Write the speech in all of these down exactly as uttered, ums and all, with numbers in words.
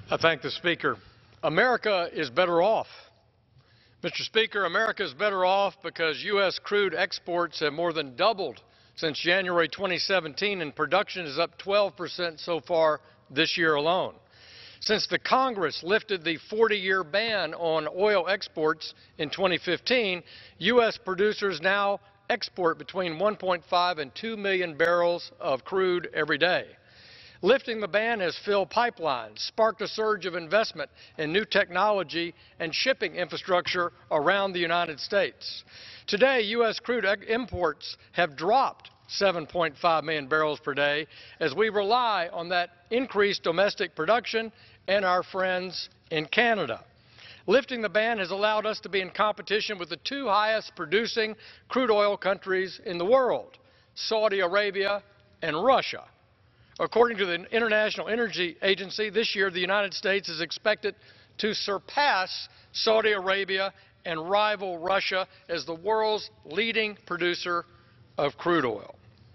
I thank the Speaker. America is better off. Mister Speaker, America is better off because U S crude exports have more than doubled since January twenty seventeen, and production is up twelve percent so far this year alone. Since the Congress lifted the forty-year ban on oil exports in twenty fifteen, U S producers now export between one point five and two million barrels of crude every day. Lifting the ban has filled pipelines, sparked a surge of investment in new technology and shipping infrastructure around the United States. Today, U S crude imports have dropped seven point five million barrels per day as we rely on that increased domestic production and our friends in Canada. Lifting the ban has allowed us to be in competition with the two highest producing crude oil countries in the world, Saudi Arabia and Russia. According to the International Energy Agency, this year the United States is expected to surpass Saudi Arabia and rival Russia as the world's leading producer of crude oil.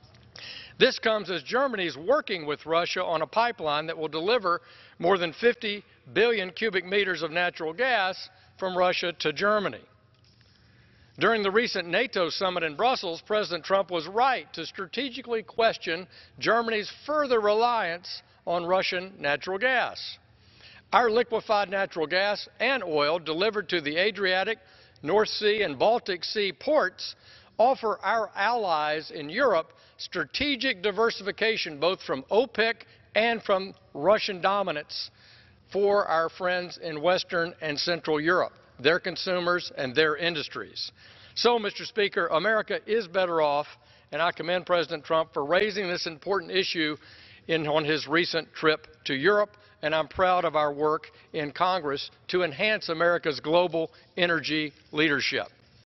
This comes as Germany is working with Russia on a pipeline that will deliver more than fifty billion cubic meters of natural gas from Russia to Germany. During the recent NATO summit in Brussels, President Trump was right to strategically question Germany's further reliance on Russian natural gas. Our liquefied natural gas and oil delivered to the Adriatic, North Sea, and Baltic Sea ports offer our allies in Europe strategic diversification both from OPEC and from Russian dominance for our friends in Western and Central Europe, their consumers and their industries. So, Mister Speaker, America is better off, and I commend President Trump for raising this important issue in, on his recent trip to Europe, and I'm proud of our work in Congress to enhance America's global energy leadership.